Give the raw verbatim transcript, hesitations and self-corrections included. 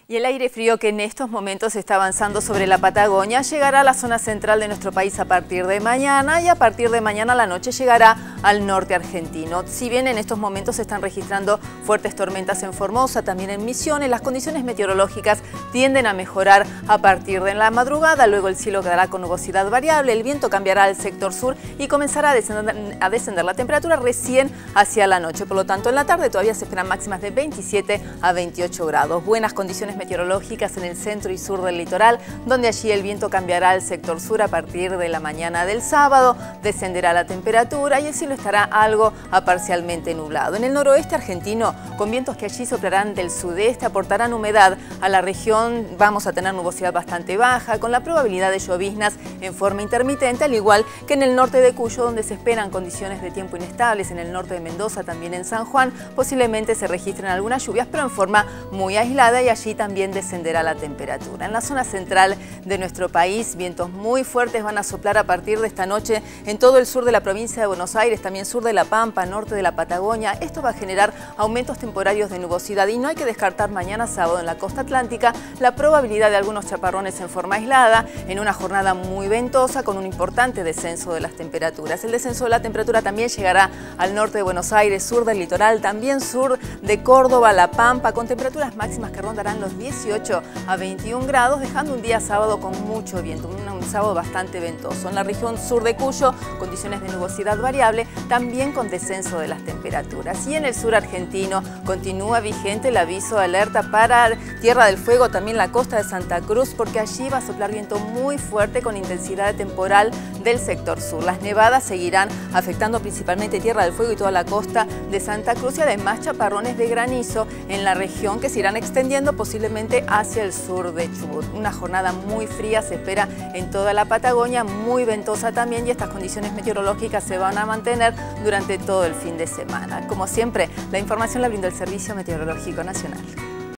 Y el aire frío que en estos momentos está avanzando sobre la Patagonia llegará a la zona central de nuestro país a partir de mañana y a partir de mañana a la noche llegará al norte argentino. Si bien en estos momentos se están registrando fuertes tormentas en Formosa, también en Misiones, las condiciones meteorológicas tienden a mejorar a partir de la madrugada. Luego el cielo quedará con nubosidad variable, el viento cambiará al sector sur y comenzará a descender, a descender la temperatura recién hacia la noche. Por lo tanto, en la tarde todavía se esperan máximas de veintisiete a veintiocho grados. Buenas condiciones meteorológicas en el centro y sur del litoral, donde allí el viento cambiará al sector sur a partir de la mañana del sábado, descenderá la temperatura y el cielo estará algo a parcialmente nublado. En el noroeste argentino, con vientos que allí soplarán del sudeste, aportarán humedad a la región. Vamos a tener nubosidad bastante baja, con la probabilidad de lloviznas en forma intermitente, al igual que en el norte de Cuyo, donde se esperan condiciones de tiempo inestables. En el norte de Mendoza, también en San Juan, posiblemente se registren algunas lluvias, pero en forma muy aislada, y allí también También descenderá la temperatura. En la zona central de nuestro país, vientos muy fuertes van a soplar a partir de esta noche en todo el sur de la provincia de Buenos Aires, también sur de La Pampa, norte de la Patagonia. Esto va a generar aumentos temporarios de nubosidad y no hay que descartar mañana sábado en la costa atlántica la probabilidad de algunos chaparrones en forma aislada, en una jornada muy ventosa con un importante descenso de las temperaturas. El descenso de la temperatura también llegará al norte de Buenos Aires, sur del litoral, también sur de Córdoba, La Pampa, con temperaturas máximas que rondarán los dieciocho a veintiún grados, dejando un día sábado con mucho viento, un, un sábado bastante ventoso. En la región sur de Cuyo, condiciones de nubosidad variable, también con descenso de las temperaturas. Y en el sur argentino continúa vigente el aviso de alerta para Tierra del Fuego, también la costa de Santa Cruz, porque allí va a soplar viento muy fuerte con intensidad temporal del sector sur. Las nevadas seguirán afectando principalmente Tierra del Fuego y toda la costa de Santa Cruz, y además chaparrones de granizo en la región que se irán extendiendo posiblemente hacia el sur de Chubut. Una jornada muy fría se espera en toda la Patagonia, muy ventosa también, y estas condiciones meteorológicas se van a mantener durante todo el fin de semana. Como siempre, la información la brinda el Servicio Meteorológico Nacional.